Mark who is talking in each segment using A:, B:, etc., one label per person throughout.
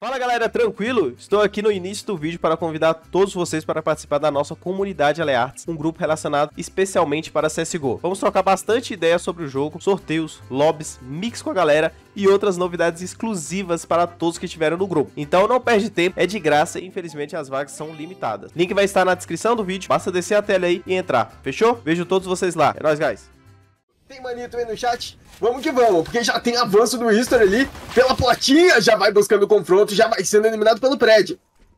A: Fala galera, tranquilo? Estou aqui no início do vídeo para convidar todos vocês para participar da nossa comunidade Aleartes, um grupo relacionado especialmente para CSGO. Vamos trocar bastante ideias sobre o jogo, sorteios, lobbies, mix com a galera e outras novidades exclusivas para todos que estiveram no grupo. Então não perde tempo, é de graça e infelizmente as vagas são limitadas. Link vai estar na descrição do vídeo, basta descer a tela aí e entrar, fechou? Vejo todos vocês lá, é nóis guys!
B: Tem manito aí no chat? Vamos que vamos, porque já tem avanço do History ali pela portinha, já vai buscando o confronto, já vai sendo eliminado pelo prédio.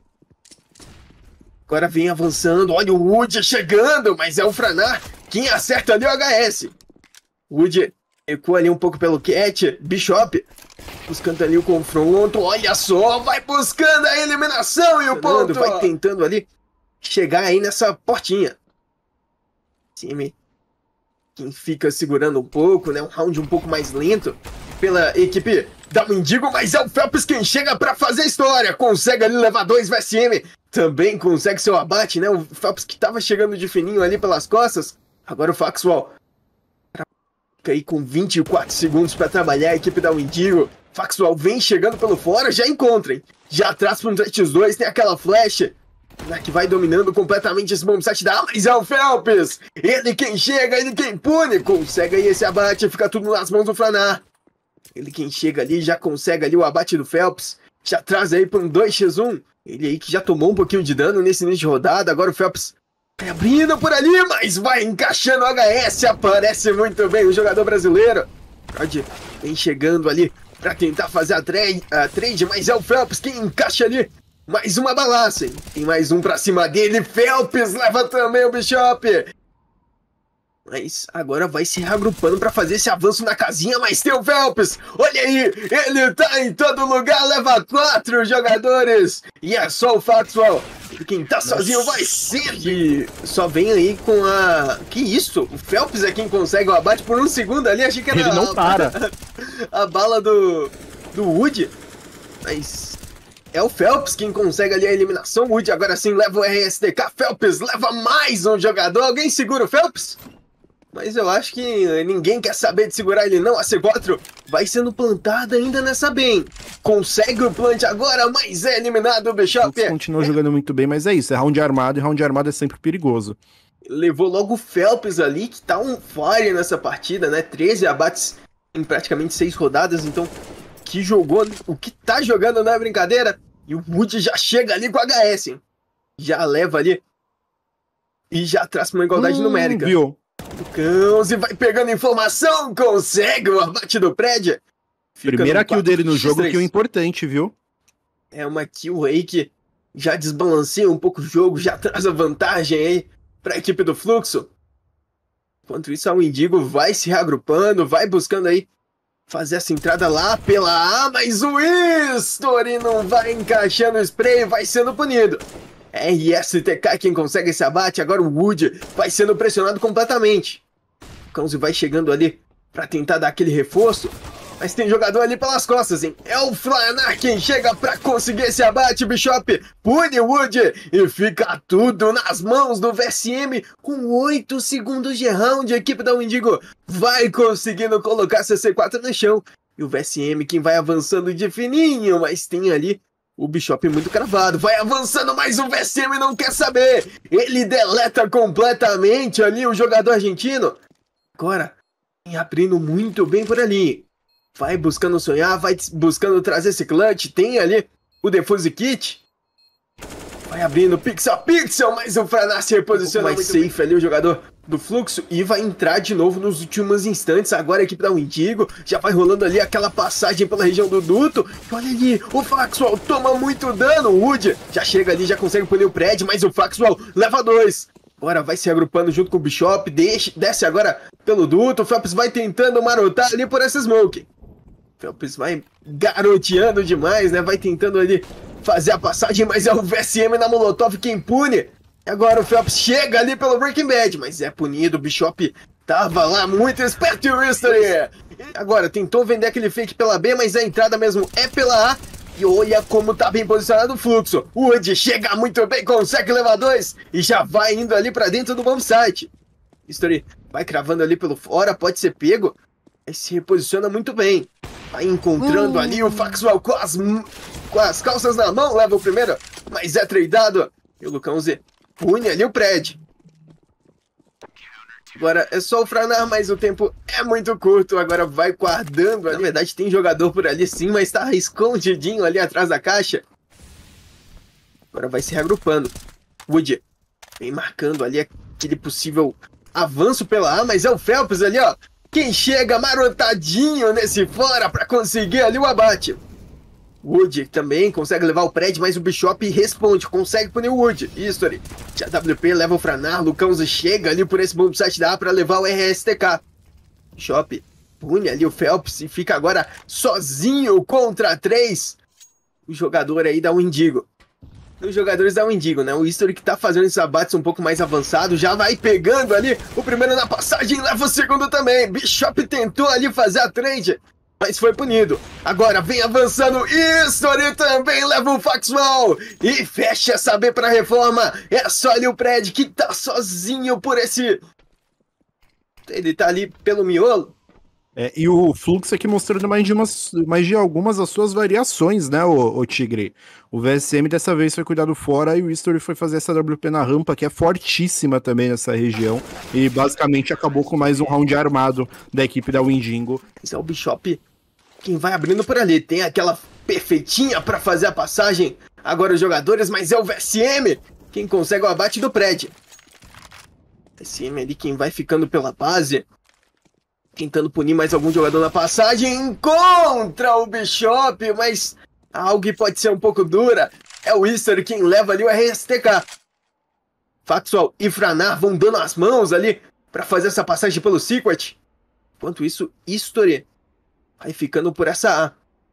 B: Agora vem avançando, olha o Wood chegando, mas é o Franar quem acerta ali o HS. Wood recua ali um pouco pelo Cat, Bishop buscando ali o confronto, olha só, vai buscando a eliminação e o ponto. Vai tentando ali chegar aí nessa portinha. Time. Quem fica segurando um pouco, né? Um round um pouco mais lento pela equipe da Windigo, mas é o Phelps quem chega pra fazer história. Consegue ali levar 2 VSM. Também consegue seu abate, né? O Phelps que tava chegando de fininho ali pelas costas. Agora o Faxwell fica aí com 24 segundos pra trabalhar a equipe da Windigo. Faxwell vem chegando pelo fora, já encontrem. Já atrás para um 3x2, tem aquela flash. Que vai dominando completamente esse bombsite da mas é o Phelps! Ele quem chega, ele quem pune! Consegue aí esse abate, fica tudo nas mãos do Franar. Ele quem chega ali, já consegue ali o abate do Phelps. Já traz aí para um 2x1. Ele aí que já tomou um pouquinho de dano nesse início de rodada. Agora o Phelps vai abrindo por ali, mas vai encaixando o HS. Aparece muito bem o jogador brasileiro. Vem chegando ali para tentar fazer a trade, mas é o Phelps quem encaixa ali. Mais uma balaça, hein? Tem mais um pra cima dele. Phelps leva também o Bishop. Mas agora vai se reagrupando pra fazer esse avanço na casinha. Mas tem o Phelps. Olha aí. Ele tá em todo lugar. Leva 4 jogadores. E é só o Faxwell. Quem tá sozinho vai ser. E só vem aí com a... Que isso? O Phelps é quem consegue o abate por um segundo ali. Achei que era...
C: Ele não para.
B: A bala do Wood. Mas... é o Phelps quem consegue ali a eliminação. Wood agora sim leva o RSTK. Phelps leva mais um jogador. Alguém segura o Phelps? Mas eu acho que ninguém quer saber de segurar ele não. A C4 vai sendo plantada ainda nessa bem. Consegue o plant agora, mas é eliminado o Bishop.
C: Continua jogando muito bem, mas é isso. É round armado e round armado é sempre perigoso.
B: Levou logo o Phelps ali, que tá on fire nessa partida, né? 13 abates em praticamente 6 rodadas. Então, que jogou, o que tá jogando não é brincadeira. E o Wood já chega ali com a HS, hein? Já leva ali. E já traz uma igualdade numérica.
C: Viu?
B: O Cãoze vai pegando informação. Consegue o abate do prédio.
C: Primeira kill dele no jogo, kill importante, viu?
B: É uma kill aí que já desbalanceia um pouco o jogo. Já traz a vantagem aí pra equipe do Fluxo. Enquanto isso, a Windigo vai se reagrupando. Vai buscando aí fazer essa entrada lá pela A, mas o History não vai encaixando o spray, vai sendo punido. RSTK quem consegue esse abate, agora o Wood vai sendo pressionado completamente. O Cãoze vai chegando ali pra tentar dar aquele reforço, mas tem jogador ali pelas costas, hein? É o Franar quem chega pra conseguir esse abate, Bishop pune o Wood e fica tudo nas mãos do VSM com 8 segundos de round. A equipe da Windigo vai conseguindo colocar CC4 no chão. E o VSM quem vai avançando de fininho, mas tem ali o Bishop muito cravado. Vai avançando, mas o VSM não quer saber. Ele deleta completamente ali o jogador argentino. Agora, vem abrindo muito bem por ali. Vai buscando sonhar, vai buscando trazer esse clutch. Tem ali o Defuse Kit. Vai abrindo pixel a pixel, mas o Franar se reposiciona mais safe ali, o jogador do Fluxo. E vai entrar de novo nos últimos instantes. Agora a equipe da Windigo já vai rolando ali aquela passagem pela região do duto. E olha ali, o Faxwell toma muito dano. O Wood já chega ali, já consegue punir o prédio, mas o Faxwell leva 2. Agora vai se agrupando junto com o Bishop. Desce agora pelo duto. O Phelps vai tentando marotar ali por essa smoke. Phelps vai garoteando demais, né? Vai tentando ali fazer a passagem, mas é o VSM na Molotov quem pune. E agora o Phelps chega ali pelo Breaking Bad, mas é punido. O Bishop tava lá muito esperto e o History. Agora tentou vender aquele fake pela B, mas a entrada mesmo é pela A. E olha como tá bem posicionado o Fluxo. O Wood chega muito bem, consegue levar 2 e já vai indo ali pra dentro do bombsite. History vai cravando ali pelo fora, pode ser pego. Aí se reposiciona muito bem. Vai encontrando ali o Faxwell com as calças na mão, leva o primeiro, mas é tradeado. E o Lucãozi pune ali o Pred. Agora é só o Franar, mas o tempo é muito curto. Agora vai guardando. Na verdade tem jogador por ali sim, mas tá escondidinho ali atrás da caixa. Agora vai se reagrupando. Wood vem marcando ali aquele possível avanço pela A, mas é o Phelps ali, ó. Quem chega marotadinho nesse fora pra conseguir ali o abate. Wood também consegue levar o Pred, mas o Bishop responde, consegue punir o Wood. History. Já WP leva o Franar, Lucãozi chega ali por esse bomb site da A pra levar o RSTK. Bishop pune ali o Phelps e fica agora sozinho contra 3. O jogador aí da Windigo. Os jogadores da Windigo, né? O History que tá fazendo esses abates um pouco mais avançado, já vai pegando ali o primeiro na passagem, leva o segundo também. Bishop tentou ali fazer a trade, mas foi punido. Agora vem avançando, History também leva o Faxwell e fecha essa B pra reforma. É só ali o Pred que tá sozinho por esse... Ele tá ali pelo miolo.
C: E o Flux aqui mostrando mais de algumas das suas variações, né, o Tigre? O VSM dessa vez foi cuidado fora e o History foi fazer essa WP na rampa, que é fortíssima também nessa região. E basicamente acabou com mais um round armado da equipe da Windigo.
B: Esse é o Bishop quem vai abrindo por ali. Tem aquela perfeitinha pra fazer a passagem. Agora os jogadores, mas é o VSM quem consegue o abate do Pred. VSM ali quem vai ficando pela base. Tentando punir mais algum jogador na passagem. Encontra o Bishop, mas algo que pode ser um pouco dura. É o History quem leva ali o RSTK. Faxwell e Franar vão dando as mãos ali para fazer essa passagem pelo Secret. Enquanto isso, History vai ficando por essa A.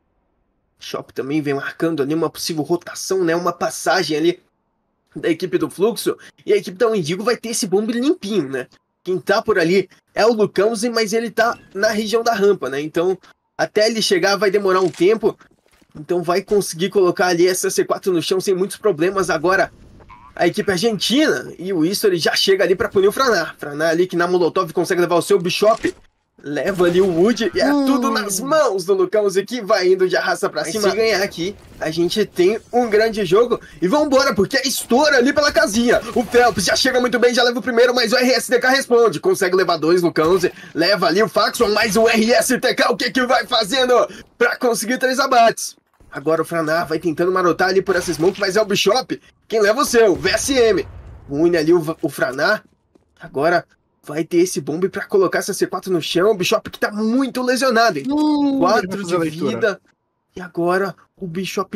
B: Bishop também vem marcando ali uma possível rotação, né? Uma passagem ali da equipe do Fluxo. E a equipe da Windigo vai ter esse bombe limpinho, né? Quem tá por ali é o Lucãozi, mas ele tá na região da rampa, né? Então, até ele chegar vai demorar um tempo. Então vai conseguir colocar ali essa C4 no chão sem muitos problemas. Agora, a equipe argentina e o History já chega ali pra punir o Franar. Franar ali que na Molotov consegue levar o seu Bishop. Leva ali o Wood e é tudo nas mãos do Lucãozi que vai indo de arrasta pra cima. Se ganhar aqui, a gente tem um grande jogo. E vambora, porque é estoura ali pela casinha. O Phelps já chega muito bem, já leva o primeiro, mas o RSTK responde. Consegue levar 2, Lucãozi. Leva ali o Faxon, mas o RSTK, o que vai fazendo pra conseguir 3 abates? Agora o Franar vai tentando marotar ali por essa smoke, mas é o Bishop quem leva o seu, VSM. Une ali o Franar. Agora... vai ter esse bombe pra colocar essa C4 no chão. O Bishop que tá muito lesionado, hein? 4 de vida. E agora o Bishop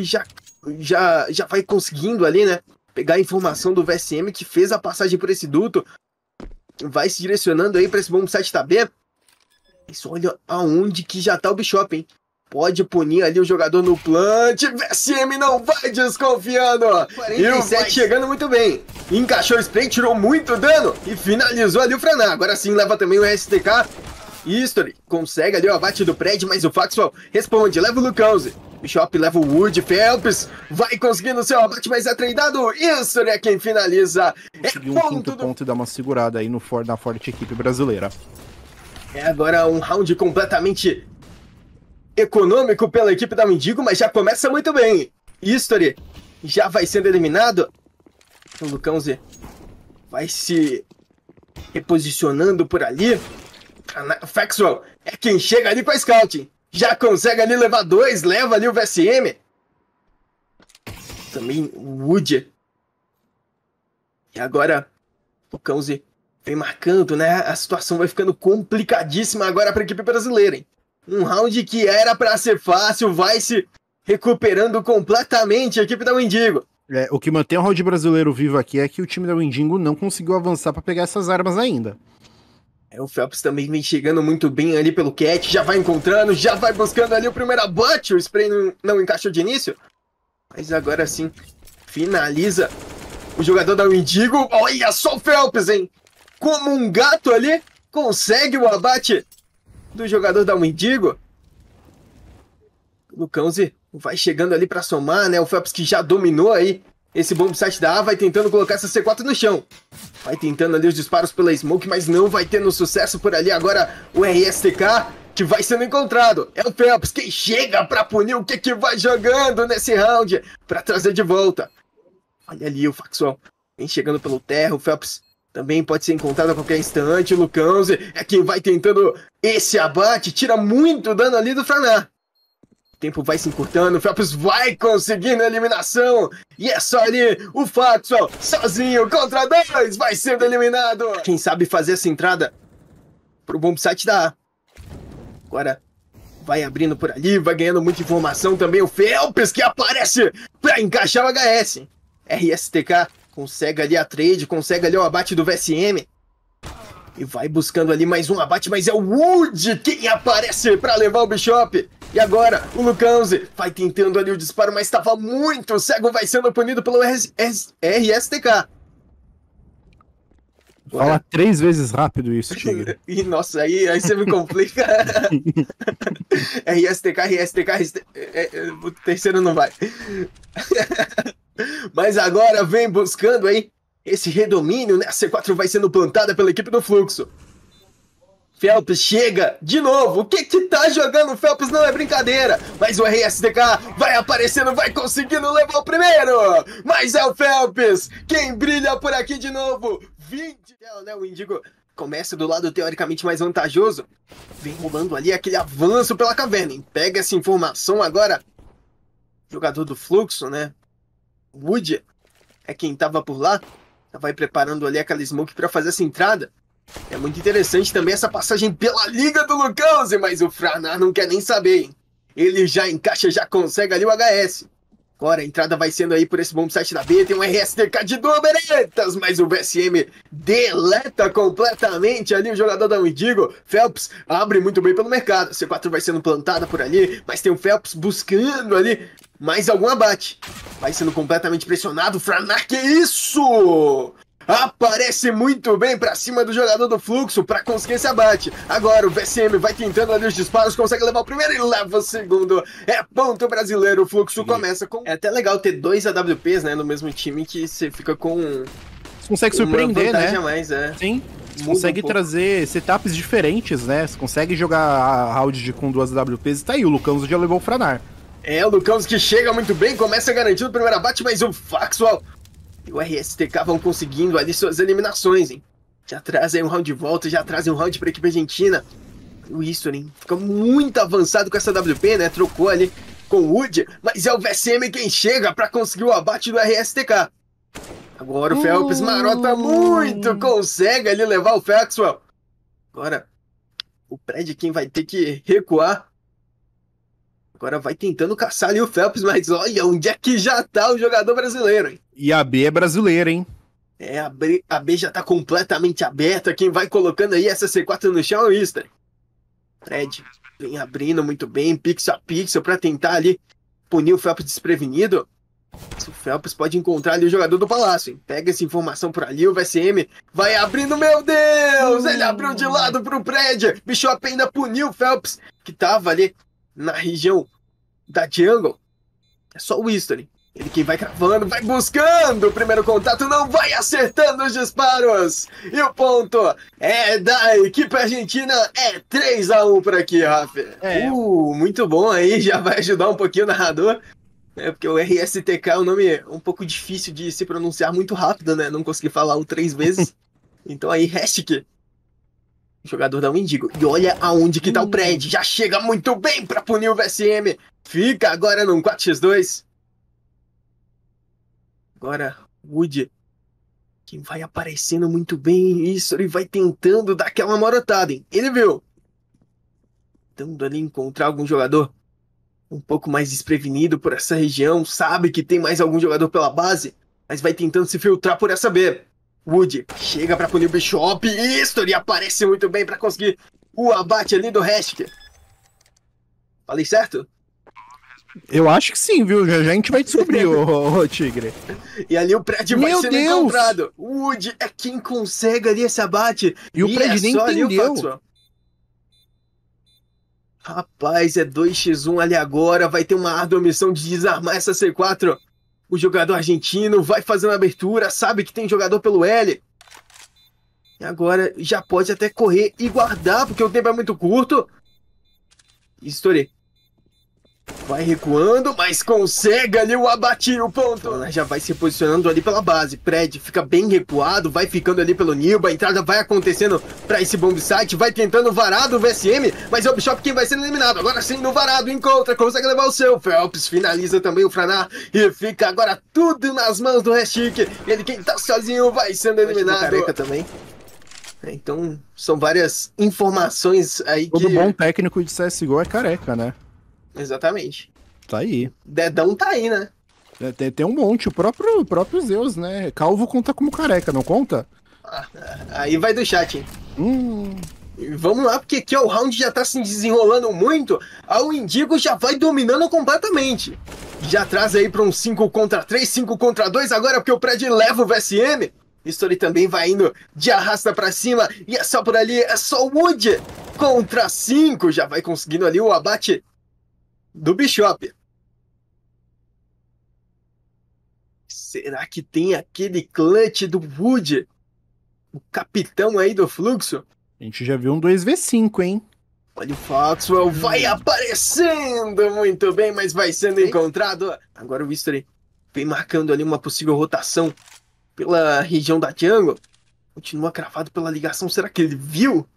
B: já vai conseguindo ali, né? Pegar a informação do VSM que fez a passagem por esse duto. Vai se direcionando aí pra esse bombe 7 da B. Mas olha aonde que já tá o Bishop, hein? Pode punir ali o jogador no plant. VSM não vai desconfiando. 47 chegando muito bem. Encaixou o spray, tirou muito dano. E finalizou ali o Franar. Agora sim leva também o STK. History consegue ali o abate do Pred, mas o Faxwell responde. Leva o Lucãozi. Bishop leva o Wood. Phelps vai conseguindo o seu abate, mas é tradeado. History é quem finaliza.
C: Conseguiu um quinto ponto e dar uma segurada aí na forte equipe brasileira.
B: É agora um round completamente... econômico pela equipe da Windigo, mas já começa muito bem. History já vai sendo eliminado. O Lucãozi vai se reposicionando por ali. Faxwell é quem chega ali com a Scouting. Já consegue ali levar 2, leva ali o VSM. Também o Wood. E agora o Lucãozi vem marcando, né? A situação vai ficando complicadíssima agora para a equipe brasileira, hein? Um round que era pra ser fácil, vai se recuperando completamente a equipe da Windigo.
C: O que mantém o round brasileiro vivo aqui é que o time da Windigo não conseguiu avançar pra pegar essas armas ainda.
B: O Phelps também vem chegando muito bem ali pelo Cat, já vai encontrando, já vai buscando ali o primeiro abate. O spray não encaixou de início, mas agora sim finaliza o jogador da Windigo. Olha só o Phelps, hein? Como um gato ali, consegue o abate do jogador da Windigo. O Lucãozi vai chegando ali pra somar, né? O Phelps que já dominou aí esse bomb site da A, vai tentando colocar essa C4 no chão. Vai tentando ali os disparos pela smoke, mas não vai tendo sucesso por ali. Agora o RSTK que vai sendo encontrado. É o Phelps quem chega pra punir o que vai jogando nesse round pra trazer de volta. Olha ali o Faxwell. Vem chegando pelo terra. O Phelps também pode ser encontrado a qualquer instante. O Lucãoze é quem vai tentando esse abate. Tira muito dano ali do Franar. O tempo vai se encurtando. O Phelps vai conseguindo a eliminação. E é só ali o Faxwell sozinho contra 2. Vai sendo eliminado. Quem sabe fazer essa entrada pro bombsite da A. Agora vai abrindo por ali. Vai ganhando muita informação também. O Phelps que aparece pra encaixar o HS. RSTK consegue ali a trade, consegue ali o abate do VSM. E vai buscando ali mais um abate, mas é o Wood quem aparece para levar o Bishop. E agora o Lucãoze vai tentando ali o disparo, mas estava muito cego, vai sendo punido pelo RSTK.
C: Fala 3 vezes rápido isso, Tigre.
B: E nossa, aí você me complica. RSTK, o terceiro não vai. Mas agora vem buscando aí esse redomínio, né? A C4 vai sendo plantada pela equipe do Fluxo. Phelps chega de novo. O que tá jogando o Phelps não é brincadeira. Mas o RSTK vai aparecendo, vai conseguindo levar o primeiro. Mas é o Phelps quem brilha por aqui de novo. 20, né? O Indigo começa do lado teoricamente mais vantajoso. Vem rolando ali aquele avanço pela caverna. Pega essa informação agora. Jogador do Fluxo, né? Wood é quem tava por lá. Vai preparando ali aquela smoke para fazer essa entrada. É muito interessante também essa passagem pela liga do Lucãoze, mas o Franar não quer nem saber, hein? Ele já encaixa, já consegue ali o HS. Agora a entrada vai sendo aí por esse bombsite da B, tem um RSTK de dobretas, mas o VSM deleta completamente ali o jogador da Indigo. Phelps abre muito bem pelo mercado, C4 vai sendo plantada por ali, mas tem o Phelps buscando ali mais algum abate. Vai sendo completamente pressionado, Franar, que isso? Aparece muito bem pra cima do jogador do Fluxo pra conseguir esse abate. Agora o VSM vai tentando ali os disparos, consegue levar o primeiro e leva o segundo. É ponto brasileiro, o Fluxo começa com... É até legal ter 2 AWPs, né, no mesmo time, que você fica com...
C: Você consegue surpreender, né?
B: A mais,
C: Sim, você consegue trazer setups diferentes, né? Você consegue jogar round com 2 AWPs e tá aí, o Lucãoze já levou o Franar.
B: É, o Lucãoze que chega muito bem, começa garantindo o primeiro abate, mas o Faxwell e o RSTK vão conseguindo ali suas eliminações, hein? Já trazem um round de volta, já trazem um round pra equipe argentina. O History fica muito avançado com essa WP, né? Trocou ali com o Wood, mas é o VSM quem chega pra conseguir o abate do RSTK. Agora o Phelps marota muito, consegue ali levar o Faxwell. Agora o Pred quem vai ter que recuar. Agora vai tentando caçar ali o Phelps, mas olha onde é que já tá o jogador brasileiro, hein?
C: E a B é brasileira, hein?
B: É, a B já tá completamente aberta. Quem vai colocando aí essa C4 no chão é o Easter. Fred vem abrindo muito bem, pixel a pixel, pra tentar ali punir o Phelps desprevenido. O Phelps pode encontrar ali o jogador do Palácio, hein? Pega essa informação por ali, o VSM vai abrindo, meu Deus! Ele abriu de lado pro Pred. Bishop ainda puniu o Phelps, que tava ali na região da jungle. É só o History. Ele quem vai cravando, vai buscando o primeiro contato, não vai acertando os disparos. E o ponto é da equipe argentina, é 3-1 por aqui, Rafa. Muito bom aí, já vai ajudar um pouquinho o narrador. É porque o RSTK é um nome um pouco difícil de se pronunciar muito rápido, né? Não consegui falar o 3 vezes. Então aí, Hestik, jogador da Indigo. E olha aonde que tá o Pred. Já chega muito bem pra punir o VSM. Fica agora num 4x2. Agora, Wood, quem vai aparecendo muito bem. Isso, ele vai tentando dar aquela marotada, hein? Ele viu. Tentando ali encontrar algum jogador um pouco mais desprevenido por essa região. Sabe que tem mais algum jogador pela base, mas vai tentando se filtrar por essa B. Wood chega pra punir o Bishop. Isso, ele aparece muito bem pra conseguir o abate ali do Hestik. Falei certo?
C: Eu acho que sim, viu? Já a gente vai descobrir, ô Tigre.
B: E ali o Pred vai sendo encontrado. O Wood é quem consegue ali esse abate.
C: E o Pred nem entendeu.
B: Rapaz, é 2x1 ali agora. Vai ter uma árdua missão de desarmar essa C4. O jogador argentino vai fazendo a abertura. Sabe que tem jogador pelo L. E agora já pode até correr e guardar, porque o tempo é muito curto. History vai recuando, mas consegue ali o abate, o ponto. Já vai se posicionando ali pela base. Pred fica bem recuado, vai ficando ali pelo Nilba. A entrada vai acontecendo pra esse bomb site. Vai tentando varado o VSM, mas é o Bishop quem vai sendo eliminado. Agora sim, no varado, encontra, consegue levar o seu. Phelps finaliza também o Franar e fica agora tudo nas mãos do Restic. Ele quem tá sozinho vai sendo eliminado. Careca também. Então, são várias informações aí
C: Todo bom técnico de CSGO é careca, né?
B: Exatamente.
C: Tá aí.
B: Dedão tá aí, né?
C: Tem um monte, o próprio Zeus, né? Calvo conta como careca, não conta?
B: Aí vai do chat, hein? Vamos lá, porque aqui o round já tá se desenrolando muito. A Indigo já vai dominando completamente. Já traz aí pra um 5 contra 3, 5 contra 2. Agora porque o Pred leva o VSM. History também vai indo de arrasta pra cima. E é só por ali, é só o Wood contra 5. Já vai conseguindo ali o abate do Bishop. Será que tem aquele clutch do Wood? O capitão aí do Fluxo?
C: A gente já viu um 2v5, hein?
B: Olha o Foxwell, vai aparecendo muito bem, mas vai sendo encontrado. Agora o History vem marcando ali uma possível rotação pela região da jungle. Continua cravado pela ligação, será que ele viu?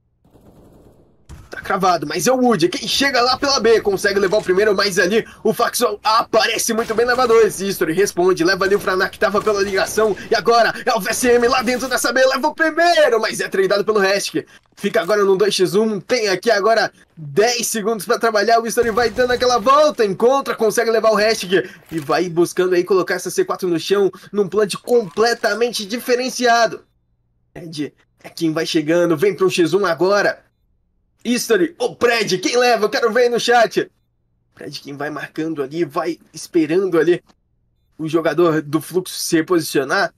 B: Tá cravado, mas é o Wood, quem chega lá pela B, consegue levar o primeiro, mas ali o Foxwell aparece muito bem, leva 2, History responde, leva ali o Franar que tava pela ligação, e agora é o VSM lá dentro dessa B, leva o primeiro, mas é tradeado pelo Restic, fica agora no 2x1, tem aqui agora 10 segundos pra trabalhar, o History vai dando aquela volta, encontra, consegue levar o Restic, e vai buscando aí colocar essa C4 no chão, num plant completamente diferenciado. Ed é quem vai chegando, vem pro X1 agora. History, o Pred, quem leva? Eu quero ver aí no chat. Pred, quem vai marcando ali, vai esperando ali o jogador do Fluxo se reposicionar.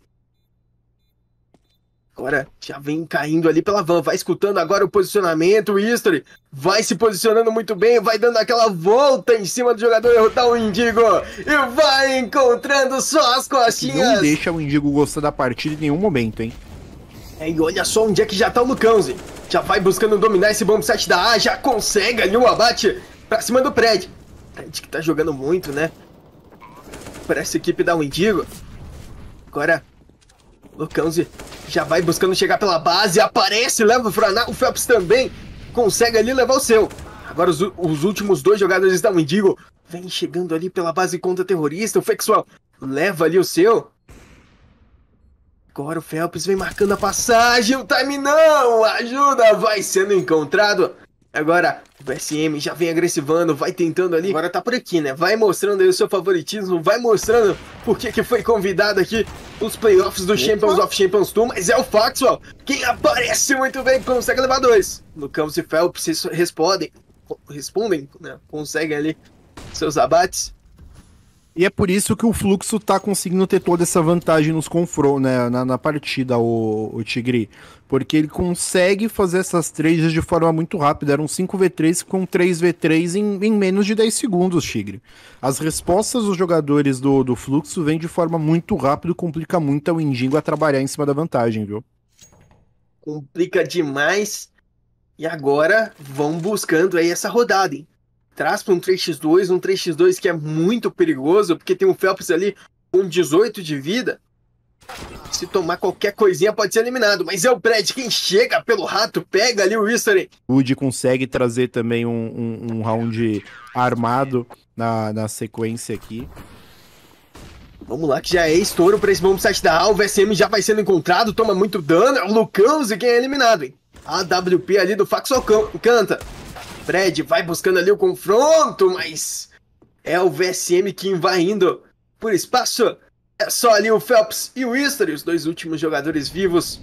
B: Agora já vem caindo ali pela van, vai escutando agora o posicionamento. O History vai se posicionando muito bem, vai dando aquela volta em cima do jogador, derrotar o Indigo e vai encontrando só as costinhas.
C: Não deixa o Indigo gostar da partida em nenhum momento, hein?
B: E olha só onde é que já tá o Lucãozinho. Já vai buscando dominar esse bomb set da A, já consegue ali um abate pra cima do Pred. Pred que tá jogando muito, né? Para essa equipe da Indigo. Agora, Lucãozinho já vai buscando chegar pela base, aparece, leva o Franar, o Phelps também consegue ali levar o seu. Agora os últimos 2 jogadores da Indigo vem chegando ali pela base contra terrorista, o Fexwell leva ali o seu. Agora o Phelps vem marcando a passagem, o time não ajuda, vai sendo encontrado. Agora o VSM já vem agressivando, vai tentando ali, agora tá por aqui, né? Vai mostrando aí o seu favoritismo, vai mostrando por que foi convidado aqui os playoffs do Champions of Champions Tour, mas é o Foxwell quem aparece muito bem, consegue levar 2. Lucas e Phelps respondem, né? Conseguem ali seus abates.
C: E é por isso que o Fluxo tá conseguindo ter toda essa vantagem nos confrontos, né, na partida, o Tigre. Porque ele consegue fazer essas trades de forma muito rápida. Eram 5v3 com 3v3 em menos de 10 segundos, Tigre. As respostas dos jogadores do Fluxo vêm de forma muito rápida e complica muito ao Indigo a trabalhar em cima da vantagem, viu?
B: Complica demais. E agora vão buscando aí essa rodada, hein? Traz para um 3x2 que é muito perigoso, porque tem um Phelps ali com 18 de vida. Se tomar qualquer coisinha pode ser eliminado, mas é o Pred quem chega pelo rato, pega ali o History.
C: O Wood consegue trazer também um round armado na sequência aqui.
B: Vamos lá, que já é estouro para esse bomb set da A, o VSM já vai sendo encontrado, toma muito dano, é o Lucãozinho quem é eliminado, hein? A AWP ali do Foxwell canta. Pred vai buscando ali o confronto, mas é o VSM quem vai indo por espaço. É só ali o Phelps e o History, os 2 últimos jogadores vivos.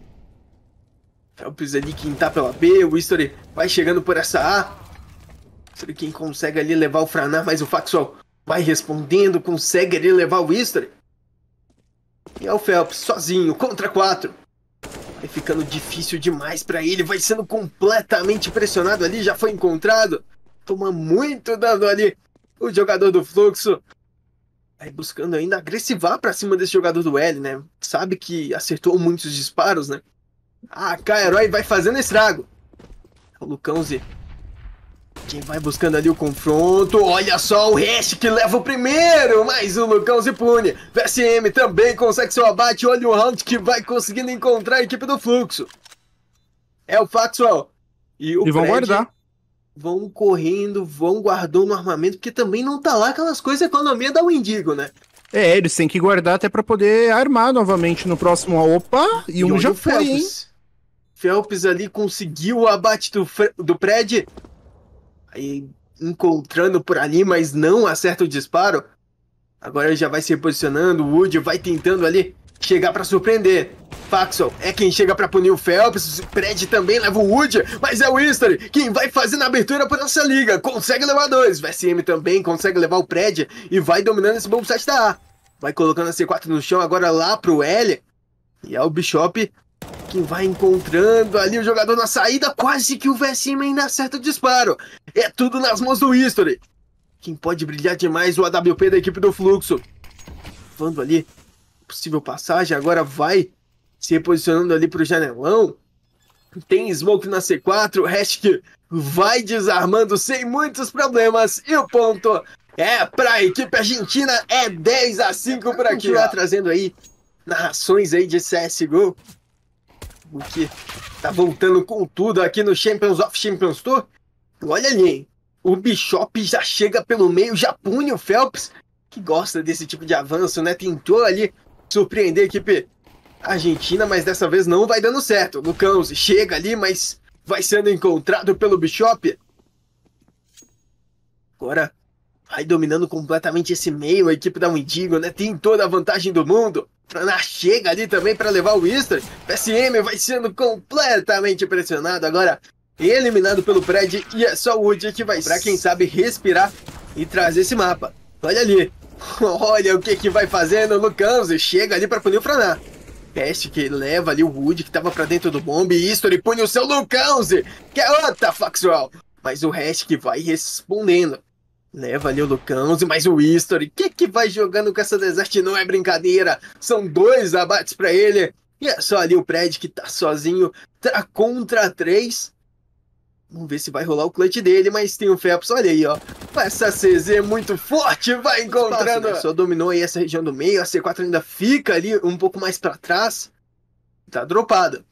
B: Phelps ali quem tá pela B, o History vai chegando por essa A. History quem consegue ali levar o Franar, mas o Foxwell vai respondendo, consegue ali levar o History. E é o Phelps sozinho, contra 4. Vai ficando difícil demais pra ele, vai sendo completamente pressionado ali, já foi encontrado. Toma muito dano ali o jogador do Fluxo. Vai buscando ainda agressivar pra cima desse jogador do L, né? Sabe que acertou muitos disparos, né? A AK Herói vai fazendo estrago. O Lucãozinho Quem vai buscando ali o confronto, olha só o Hash que leva o primeiro, mas o Lucão se pune. VSM também consegue seu abate, olha o round que vai conseguindo encontrar a equipe do Fluxo. É o Factual. E
C: vão guardar.
B: Vão correndo, vão guardando no armamento, porque também não tá lá aquelas coisas economia da Windigo, né?
C: Eles têm que guardar até pra poder armar novamente no próximo. Opa, e um já foi, hein?
B: Phelps ali conseguiu o abate do Pred. Aí encontrando por ali, mas não acerta o disparo. Agora já vai se reposicionando, o Wood vai tentando ali chegar pra surpreender. Faxol é quem chega pra punir o Phelps, o Pred também leva o Wood, mas é o History quem vai fazendo a abertura por essa liga, consegue levar dois. VSM também consegue levar o Pred e vai dominando esse bom set da A. Vai colocando a C4 no chão agora lá pro L. E é o Bishop quem vai encontrando ali o jogador na saída, quase que o VSM ainda acerta o disparo. É tudo nas mãos do History. Quem pode brilhar demais, o AWP da equipe do Fluxo. Levando ali possível passagem, agora vai se reposicionando ali pro janelão. Tem smoke na C4, o Hashk vai desarmando sem muitos problemas. E o ponto é pra equipe argentina, é 10-5 por aqui. Vai trazendo aí narrações aí de CSGO. O que tá voltando com tudo aqui no Champions of Champions Tour. Olha ali, hein? O Bishop já chega pelo meio, já pune o Phelps, que gosta desse tipo de avanço, né? Tentou ali surpreender a equipe argentina, mas dessa vez não vai dando certo. O Lucão chega ali, mas vai sendo encontrado pelo Bishop. Agora vai dominando completamente esse meio, a equipe da Windigo, né? Tem toda a vantagem do mundo. Franar chega ali também para levar o Easter. PSM vai sendo completamente pressionado. Agora eliminado pelo Pred. E é só o Wood que vai, para quem sabe, respirar e trazer esse mapa. Olha ali. Olha o que vai fazendo o Lucão. Chega ali para punir o Franar. Peste que leva ali o Wood que tava para dentro do bombe. E History pune o seu Lucão, que é outra factual. Mas o Hash que vai respondendo. Leva ali o Lucão, mas o History, que vai jogando com essa Desert não é brincadeira. São 2 abates pra ele. E é só ali o Pred que tá sozinho, tá contra 3. Vamos ver se vai rolar o clutch dele, mas tem o Phelps, olha aí, ó. Essa CZ muito forte, vai encontrando. Né? Só dominou aí essa região do meio, a C4 ainda fica ali um pouco mais pra trás. Tá dropada.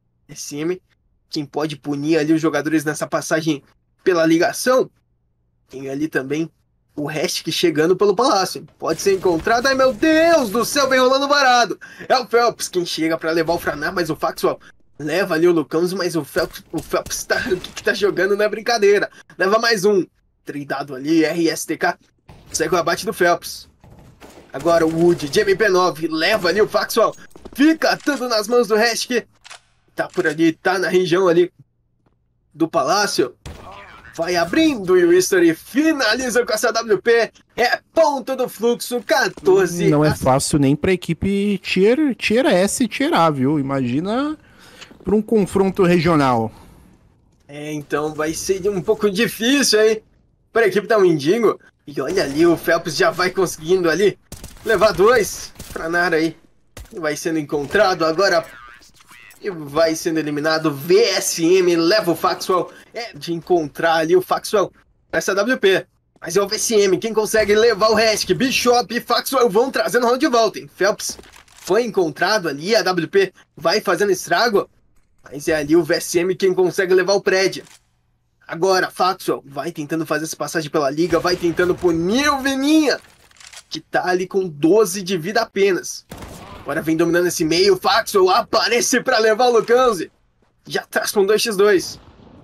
B: SM, quem pode punir ali os jogadores nessa passagem pela ligação. Tem ali também o Hashk chegando pelo palácio. Pode ser encontrado. Ai, meu Deus do céu, vem rolando varado. É o Phelps quem chega pra levar o Franar, mas o Factual leva ali o Lucão, mas o Phelps que tá jogando não é brincadeira. Leva mais um. Tridado ali, RSTK. Segue o abate do Phelps. Agora o Wood de MP9 leva ali o Factual. Fica tudo nas mãos do Hashk. Tá por ali, tá na região ali do palácio. Vai abrindo e o History finaliza com essa WP. É ponto do Fluxo, 14.
C: Não é fácil nem pra equipe tier S e tier A, viu? Imagina pra um confronto regional.
B: É, então vai ser um pouco difícil aí pra equipe da Windigo. E olha ali, o Phelps já vai conseguindo ali levar 2. Franar aí. Vai sendo encontrado agora. E vai sendo eliminado. VSM leva o Factual. É de encontrar ali o Factual essa WP. Mas é o VSM quem consegue levar o Hashk. Bishop e Factual vão trazendo o round de volta, hein? Phelps foi encontrado ali. A WP vai fazendo estrago. Mas é ali o VSM quem consegue levar o Pred. Agora, Factual vai tentando fazer essa passagem pela liga. Vai tentando punir o Veninha, que tá ali com 12 de vida apenas. Agora vem dominando esse meio, Factual aparece pra levar o Lucãozi. Já traz com 2x2.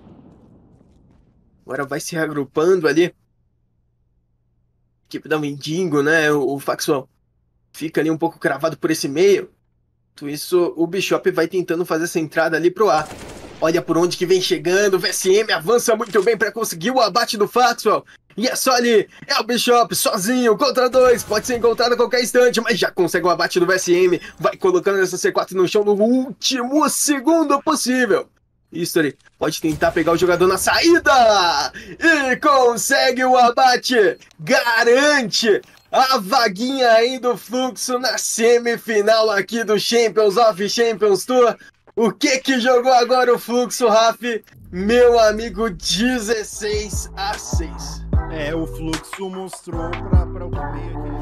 B: Agora vai se reagrupando ali. Equipe da Windigo, né? O Factual fica ali um pouco cravado por esse meio. Por isso o Bishop vai tentando fazer essa entrada ali pro A. Olha por onde que vem chegando. O VSM avança muito bem para conseguir o abate do Factual. E é só ali. É o Bishop sozinho contra 2. Pode ser encontrado a qualquer instante, mas já consegue o abate do VSM. Vai colocando essa C4 no chão no último segundo possível. History pode tentar pegar o jogador na saída. E consegue o abate. Garante a vaguinha aí do Fluxo na semifinal aqui do Champions of Champions Tour. O que jogou agora o Fluxo, Raf? Meu amigo, 16-6.
C: O Fluxo mostrou pra o meio aqui.